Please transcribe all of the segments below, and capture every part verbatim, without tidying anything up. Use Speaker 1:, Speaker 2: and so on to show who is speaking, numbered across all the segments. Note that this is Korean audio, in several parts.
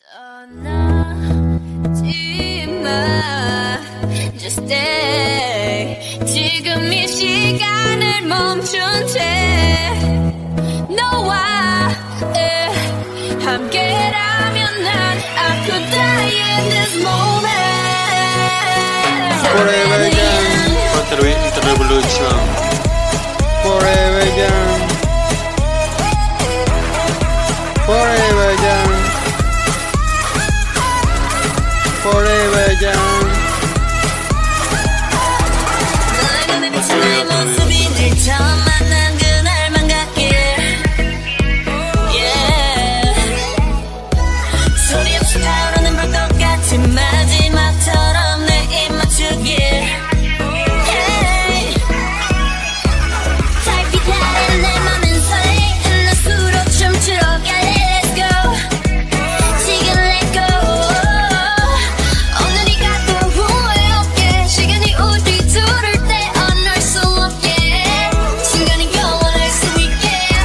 Speaker 1: 떠나지마 Just stay 지금 이 시간을 멈춘 채 너와 에, 함께라면 난 I could die in this moment
Speaker 2: Forever young
Speaker 3: Quattro Inter Revolution
Speaker 2: Forever young Forever young Forever young
Speaker 1: 너의 눈에 비친 나의 모습이 늘 처음 만난 그날만 같길 yeah. 소리 없이 타오르는 불꽃 같은 마지막처럼 내 입 맞추길 hey. 달빛아래 내 맘은 설레는 낯으로 춤추러 갈래 Let's go 지금 let go 오늘이 가도 후회 없게 시간이 우리 둘을 떼어놓을 수 없게 순간이 영원할 수 있게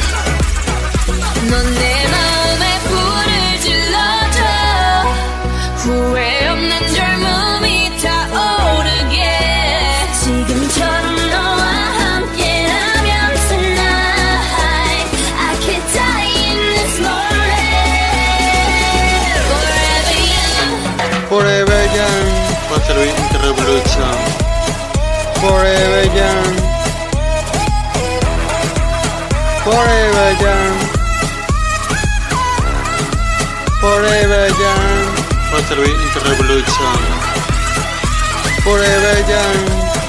Speaker 1: 넌 내 마음에 불을 질러줘 후회 없는 젊음이 타오르게 지금처럼 너와 함께라면 tonight I could die in this moment forever young
Speaker 2: Forever young
Speaker 3: Quattro Inter Revolution
Speaker 2: Forever young Forever young Forever young
Speaker 3: Quattro Inter Revolution
Speaker 2: Forever young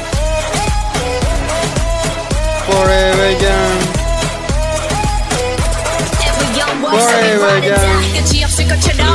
Speaker 2: Forever young
Speaker 1: Every young boy
Speaker 2: Forever young
Speaker 1: 끝이 없을 것처럼